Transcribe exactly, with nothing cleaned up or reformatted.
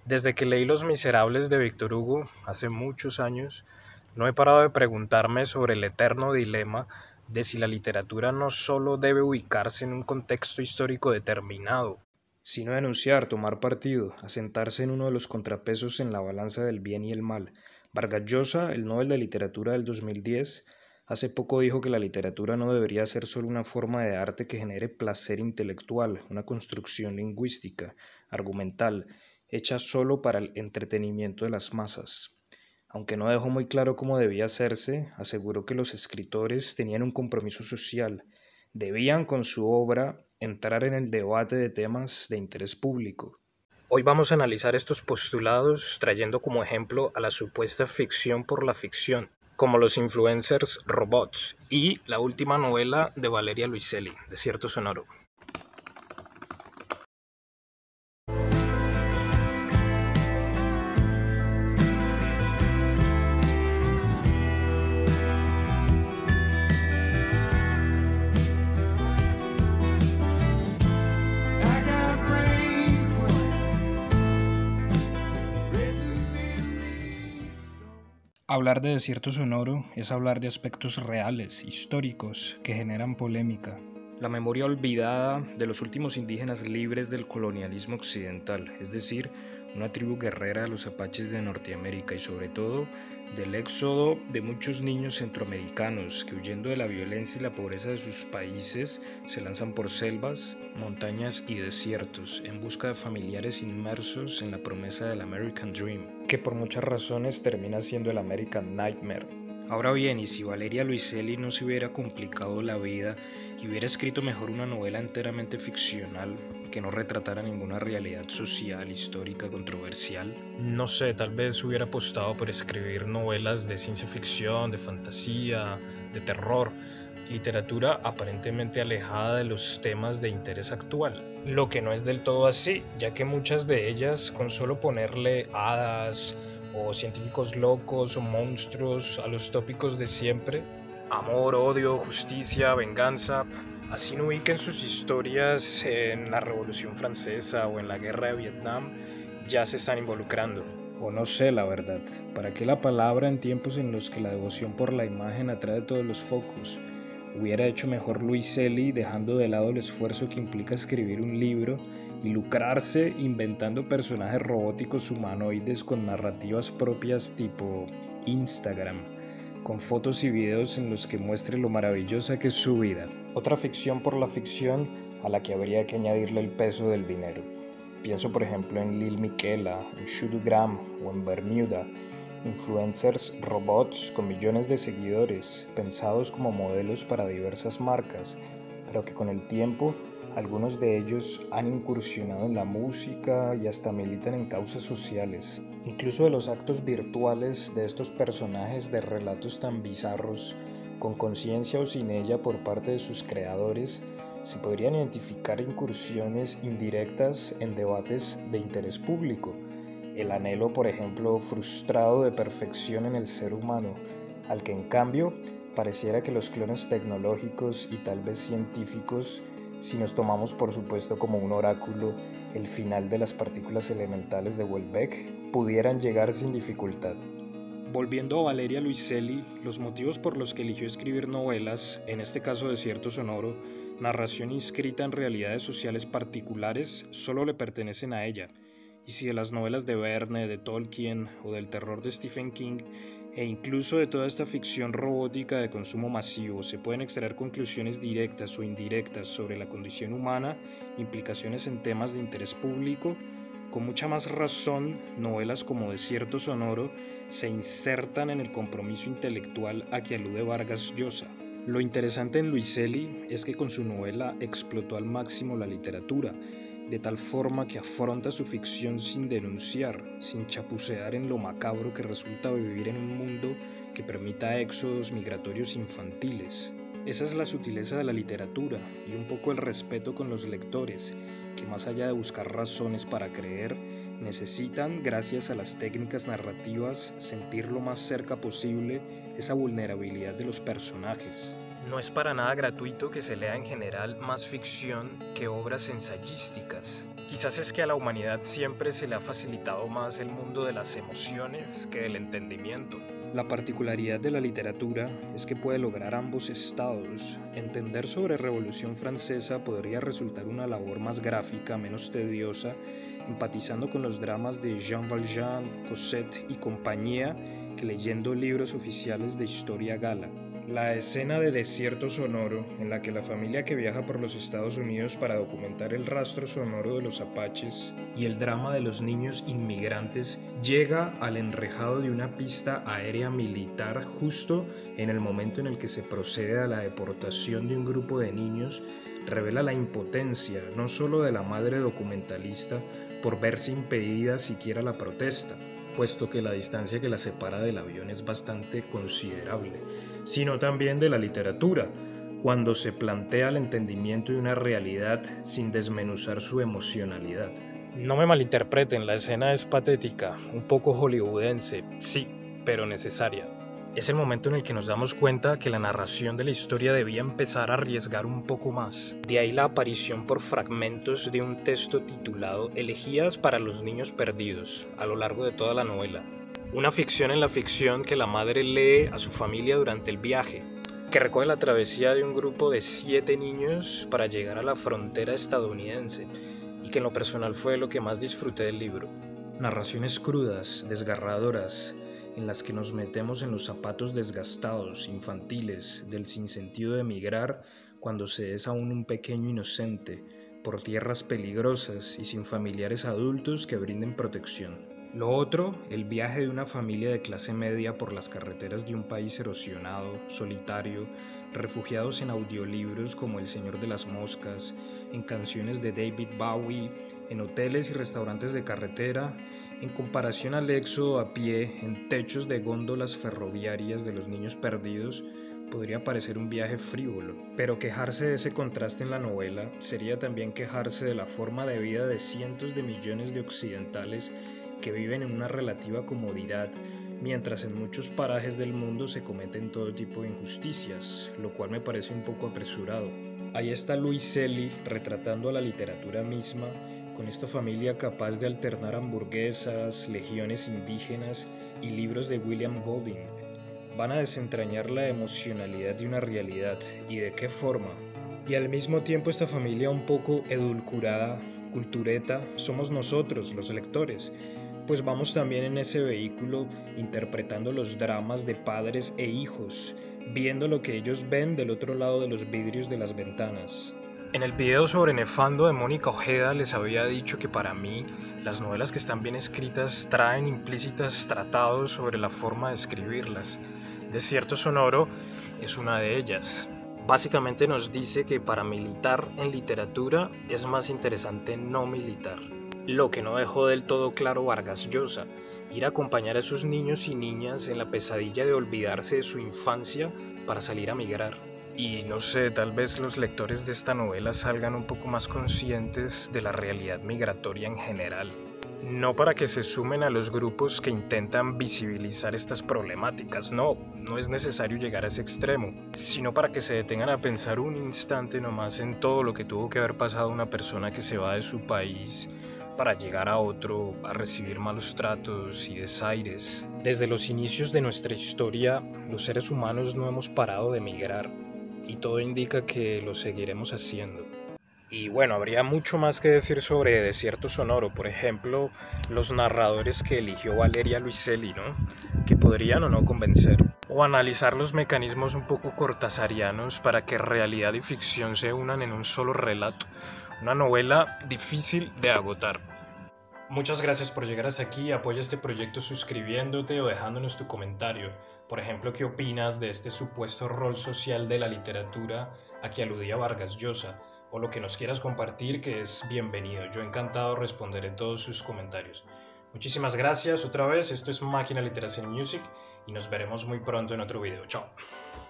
Desde que leí Los Miserables de Víctor Hugo, hace muchos años, no he parado de preguntarme sobre el eterno dilema de si la literatura no solo debe ubicarse en un contexto histórico determinado, sino denunciar, tomar partido, asentarse en uno de los contrapesos en la balanza del bien y el mal. Vargas Llosa, el Nobel de Literatura del dos mil diez, hace poco dijo que la literatura no debería ser solo una forma de arte que genere placer intelectual, una construcción lingüística, argumental, hecha solo para el entretenimiento de las masas. Aunque no dejó muy claro cómo debía hacerse, aseguró que los escritores tenían un compromiso social. Debían, con su obra, entrar en el debate de temas de interés público. Hoy vamos a analizar estos postulados trayendo como ejemplo a la supuesta ficción por la ficción, como los influencers robots y la última novela de Valeria Luiselli, Desierto Sonoro. Hablar de Desierto Sonoro es hablar de aspectos reales, históricos, que generan polémica. La memoria olvidada de los últimos indígenas libres del colonialismo occidental, es decir, una tribu guerrera de los apaches de Norteamérica y sobre todo del éxodo de muchos niños centroamericanos que huyendo de la violencia y la pobreza de sus países se lanzan por selvas, montañas y desiertos en busca de familiares inmersos en la promesa del American Dream, que por muchas razones termina siendo el American Nightmare. Ahora bien, y si Valeria Luiselli no se hubiera complicado la vida y hubiera escrito mejor una novela enteramente ficcional que no retratara ninguna realidad social, histórica, controversial, no sé, tal vez hubiera apostado por escribir novelas de ciencia ficción, de fantasía, de terror, literatura aparentemente alejada de los temas de interés actual. Lo que no es del todo así, ya que muchas de ellas, con solo ponerle hadas o científicos locos o monstruos a los tópicos de siempre, amor, odio, justicia, venganza, así no ubiquen sus historias en la Revolución Francesa o en la Guerra de Vietnam, ya se están involucrando. O no sé, la verdad, ¿para qué la palabra en tiempos en los que la devoción por la imagen atrae todos los focos? Hubiera hecho mejor Luiselli dejando de lado el esfuerzo que implica escribir un libro y lucrarse inventando personajes robóticos humanoides con narrativas propias tipo Instagram, con fotos y videos en los que muestre lo maravillosa que es su vida. Otra ficción por la ficción a la que habría que añadirle el peso del dinero. Pienso por ejemplo en Lil Miquela, en Shootugram o en Bermuda, influencers robots con millones de seguidores, pensados como modelos para diversas marcas, pero que con el tiempo algunos de ellos han incursionado en la música y hasta militan en causas sociales. Incluso de los actos virtuales de estos personajes de relatos tan bizarros, con conciencia o sin ella por parte de sus creadores, se podrían identificar incursiones indirectas en debates de interés público. El anhelo, por ejemplo, frustrado de perfección en el ser humano, al que en cambio pareciera que los clones tecnológicos y tal vez científicos, si nos tomamos por supuesto como un oráculo el final de las partículas elementales de Welbeck, pudieran llegar sin dificultad. Volviendo a Valeria Luiselli, los motivos por los que eligió escribir novelas, en este caso Desierto Sonoro, narración inscrita en realidades sociales particulares, solo le pertenecen a ella. Y si de las novelas de Verne, de Tolkien o del terror de Stephen King, e incluso de toda esta ficción robótica de consumo masivo, se pueden extraer conclusiones directas o indirectas sobre la condición humana, implicaciones en temas de interés público, con mucha más razón, novelas como Desierto Sonoro se insertan en el compromiso intelectual a que alude Vargas Llosa. Lo interesante en Luiselli es que con su novela explotó al máximo la literatura, de tal forma que afronta su ficción sin denunciar, sin chapucear en lo macabro que resulta vivir en un mundo que permita éxodos migratorios infantiles. Esa es la sutileza de la literatura y un poco el respeto con los lectores, que más allá de buscar razones para creer, necesitan, gracias a las técnicas narrativas, sentir lo más cerca posible esa vulnerabilidad de los personajes. No es para nada gratuito que se lea en general más ficción que obras ensayísticas. Quizás es que a la humanidad siempre se le ha facilitado más el mundo de las emociones que del entendimiento. La particularidad de la literatura es que puede lograr ambos estados. Entender sobre Revolución Francesa podría resultar una labor más gráfica, menos tediosa, empatizando con los dramas de Jean Valjean, Cosette y compañía, que leyendo libros oficiales de historia gala. La escena de Desierto Sonoro, en la que la familia que viaja por los Estados Unidos para documentar el rastro sonoro de los apaches y el drama de los niños inmigrantes, llega al enrejado de una pista aérea militar justo en el momento en el que se procede a la deportación de un grupo de niños, revela la impotencia no solo de la madre documentalista por verse impedida siquiera la protesta, puesto que la distancia que la separa del avión es bastante considerable, sino también de la literatura, cuando se plantea el entendimiento de una realidad sin desmenuzar su emocionalidad. No me malinterpreten, la escena es patética, un poco hollywoodense, sí, pero necesaria. Es el momento en el que nos damos cuenta que la narración de la historia debía empezar a arriesgar un poco más. De ahí la aparición por fragmentos de un texto titulado Elegías para los niños perdidos, a lo largo de toda la novela. Una ficción en la ficción que la madre lee a su familia durante el viaje, que recoge la travesía de un grupo de siete niños para llegar a la frontera estadounidense, y que en lo personal fue lo que más disfruté del libro. Narraciones crudas, desgarradoras, en las que nos metemos en los zapatos desgastados, infantiles, del sinsentido de emigrar cuando se es aún un pequeño inocente, por tierras peligrosas y sin familiares adultos que brinden protección. Lo otro, el viaje de una familia de clase media por las carreteras de un país erosionado, solitario, refugiados en audiolibros como El Señor de las Moscas, en canciones de David Bowie, en hoteles y restaurantes de carretera, en comparación al éxodo a pie en techos de góndolas ferroviarias de los niños perdidos, podría parecer un viaje frívolo, pero quejarse de ese contraste en la novela sería también quejarse de la forma de vida de cientos de millones de occidentales que viven en una relativa comodidad, mientras en muchos parajes del mundo se cometen todo tipo de injusticias, lo cual me parece un poco apresurado. Ahí está Louis Shelley retratando a la literatura misma, con esta familia capaz de alternar hamburguesas, legiones indígenas y libros de William Golding. Van a desentrañar la emocionalidad de una realidad, y de qué forma. Y al mismo tiempo esta familia un poco edulcorada, cultureta, somos nosotros, los lectores, pues vamos también en ese vehículo interpretando los dramas de padres e hijos, viendo lo que ellos ven del otro lado de los vidrios de las ventanas. En el video sobre Nefando de Mónica Ojeda les había dicho que para mí las novelas que están bien escritas traen implícitas tratados sobre la forma de escribirlas. Desierto Sonoro es una de ellas. Básicamente nos dice que para militar en literatura es más interesante no militar. Lo que no dejó del todo claro Vargas Llosa, ir a acompañar a esos niños y niñas en la pesadilla de olvidarse de su infancia para salir a migrar. Y no sé, tal vez los lectores de esta novela salgan un poco más conscientes de la realidad migratoria en general. No para que se sumen a los grupos que intentan visibilizar estas problemáticas, no, no es necesario llegar a ese extremo, sino para que se detengan a pensar un instante nomás en todo lo que tuvo que haber pasado una persona que se va de su país para llegar a otro, a recibir malos tratos y desaires. Desde los inicios de nuestra historia, los seres humanos no hemos parado de emigrar, y todo indica que lo seguiremos haciendo. Y bueno, habría mucho más que decir sobre Desierto Sonoro, por ejemplo, los narradores que eligió Valeria Luiselli, ¿no? Que podrían o no convencer. O analizar los mecanismos un poco cortasarianos para que realidad y ficción se unan en un solo relato. Una novela difícil de agotar. Muchas gracias por llegar hasta aquí. Apoya este proyecto suscribiéndote o dejándonos tu comentario. Por ejemplo, ¿qué opinas de este supuesto rol social de la literatura a que aludía Vargas Llosa? O lo que nos quieras compartir, que es bienvenido. Yo encantado responderé todos sus comentarios. Muchísimas gracias otra vez. Esto es Máquina Literacy Music y nos veremos muy pronto en otro video. Chao.